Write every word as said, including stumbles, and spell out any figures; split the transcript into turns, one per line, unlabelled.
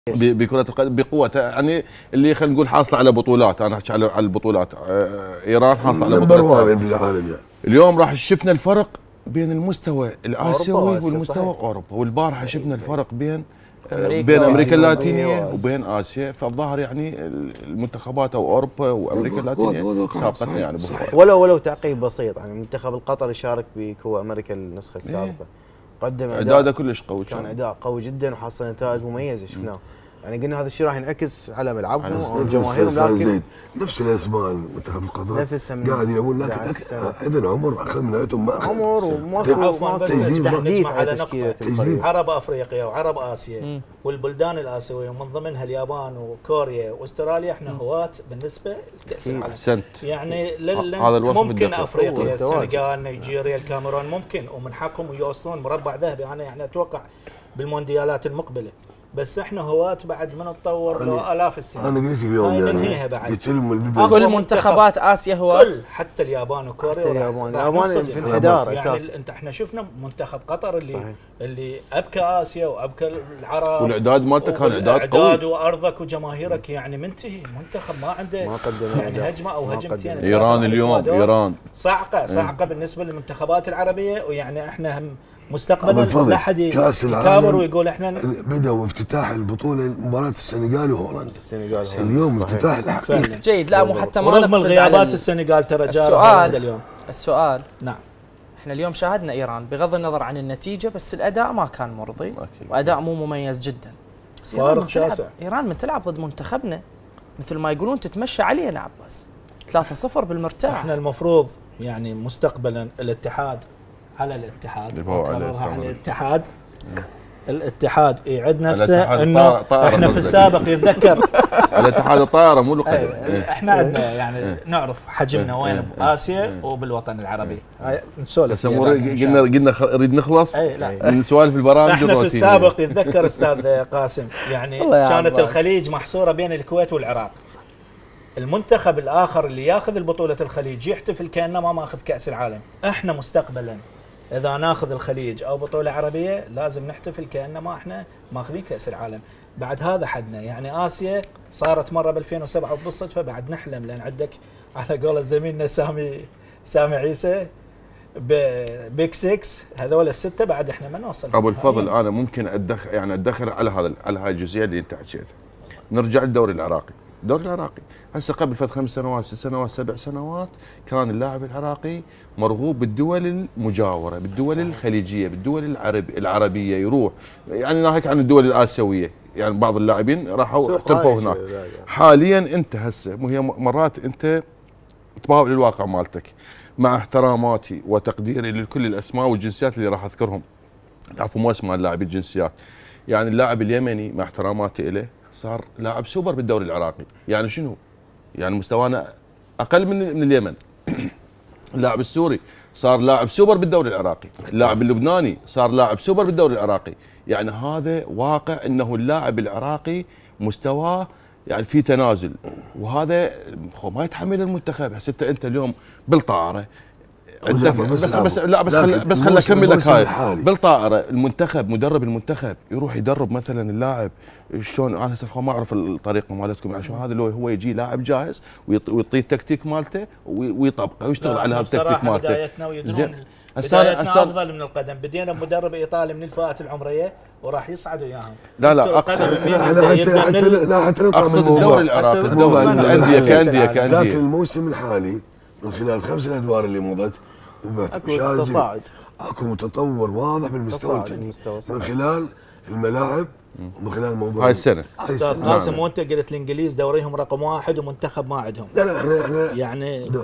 بكرة القدم بقوة، يعني اللي خلينا نقول حاصلة على بطولات. انا احكي على البطولات. ايران حاصلة على بطولات
بالعالم. يعني
اليوم راح شفنا الفرق بين المستوى الاسيوي والمستوى اوروبا، والبارحة شفنا الفرق بين أمريكا بين امريكا اللاتينيه وبين اسيا. فالظاهر يعني المنتخبات او اوروبا وامريكا اللاتينيه سابقتنا يعني بقوة.
ولو ولو تعقيب بسيط، يعني المنتخب القطري شارك بكو امريكا النسخه السابقه، قدم
اداء كلش قوي،
كان اداء قوي جدا وحصل نتائج مميزه شفناه. يعني قلنا هذا الشيء راح ينعكس على ملعبهم وجماهيرهم، لكن
نفس الاسماء المنتخب القطري
نفسهم
قاعد يلعبون، لكن اذا عمر اخذ من عندهم ما
عمر وماكو
بس تحديث على نقطه عرب افريقيا وعرب اسيا والبلدان الاسيويه ومن ضمنها اليابان وكوريا واستراليا، احنا هواة بالنسبه لكاس العالم.
احسنت.
يعني ممكن افريقيا السنغال نيجيريا الكاميرون ممكن ومن حقهم يوصلون مربع ذهبي، انا يعني اتوقع بالمونديالات المقبله. بس احنا هواة بعد من نتطور له الاف السنين.
انا قلت اليوم يعني
ننهيها بعد
كل منتخبات اسيا هواة،
حتى اليابان وكوريا.
اليابان اليابان في الحدار
يعني
اساسا.
انت احنا شفنا منتخب قطر اللي صحيح. اللي ابكى اسيا وابكى العرب،
والاعداد مالته كان اعداد قوي،
اعداد وارضك وجماهيرك يعني منتهي. منتخب ما عنده
ما قدم
يعني هجمه او هجمتين.
ايران اليوم ايران
صاعقه صاعقه بالنسبه للمنتخبات العربيه، ويعني احنا هم مستقبلا لا احد يكابر ويقول احنا
بدأوا افتتاح البطوله مباراه السنغال وهولندا.
السنغال
اليوم افتتاح الحقيقي
جيد. لا مو حتى ما
رغم الغيابات السنغال ترى
السؤال اليوم السؤال
نعم،
احنا اليوم شاهدنا ايران بغض النظر عن النتيجه، بس الاداء ما كان مرضي واداء مو مميز جدا.
فارق شاسع.
ايران من تلعب ضد منتخبنا مثل ما يقولون تتمشى علينا عباس ثلاثة صفر بالمرتاح.
احنا المفروض يعني مستقبلا الاتحاد على الاتحاد على الاتحاد الاتحاد يعد نفسه انه احنا في السابق يتذكر
الاتحاد الطائره مو القدم.
احنا عندنا يعني نعرف حجمنا وين باسيا وبالوطن العربي. نسولف
قلنا قلنا نريد نخلص من سوالف البرامج.
احنا في السابق يتذكر استاذ قاسم يعني كانت الخليج محصوره بين الكويت والعراق. المنتخب الاخر اللي ياخذ البطوله الخليج يحتفل كانه ما ماخذ كاس العالم. احنا مستقبلا اذا ناخذ الخليج او بطوله عربيه لازم نحتفل كانه ما احنا ماخذين كاس العالم. بعد هذا حدنا يعني اسيا صارت مره ب ألفين وسبعة وبالصدفه بعد نحلم، لان عندك على قول زميلنا سامي سامي عيسى بيك ستة هذول السته بعد احنا ما نوصل.
ابو الفضل انا ممكن ادخل يعني ادخل على هذا على هاي الجزئيه اللي انت حكيتها. نرجع للدوري العراقي. الدوري العراقي هسه قبل فت خمس سنوات ست سنوات سبع سنوات كان اللاعب العراقي مرغوب بالدول المجاوره، بالدول صحيح. الخليجيه، بالدول العرب العربيه يروح، يعني ناهيك عن الدول الاسيويه، يعني بعض اللاعبين راحوا احترفوا هناك. حاليا انت هسه هي مرات انت تباوع للواقع مالتك، مع احتراماتي وتقديري لكل الاسماء والجنسيات اللي راح اذكرهم، عفوا مو اسماء اللاعبين الجنسيات. يعني اللاعب اليمني مع احتراماتي له صار لاعب سوبر بالدوري العراقي. يعني شنو؟ يعني مستوانا اقل من من اليمن. اللاعب السوري صار لاعب سوبر بالدوري العراقي، اللاعب اللبناني صار لاعب سوبر بالدوري العراقي. يعني هذا واقع انه اللاعب العراقي مستواه يعني في تنازل، وهذا ما يتحمل المنتخب. حسيت انت اليوم بالطائره بس بس لا بس خل بس خل اكمل لك هاي. بالطائره المنتخب مدرب المنتخب يروح يدرب مثلا اللاعب شلون. انا هسه ما اعرف الطريقه مالتكم عشان هذا اللي هو يجي لاعب جاهز ويعطيه التكتيك مالته ويطبقه ويشتغل على هذا التكتيك مالته.
بدايتنا ويدرون بدايتنا افضل من القدم. بدينا بمدرب ايطالي من الفئات العمريه وراح يصعد وياهم.
لا لا اقصد
لا حتى نطلع من
الدوري العراقي الانديه كانديه كانديه.
لكن الموسم الحالي من خلال الخمس الادوار اللي مضت
اكو تصاعد،
اكو متطور واضح بالمستوى من خلال الملاعب ومن خلال موضوع
هاي السنه.
استاذ قاسم وانت قلت الانجليز دوريهم رقم واحد ومنتخب ما عندهم.
لا لا احنا احنا
يعني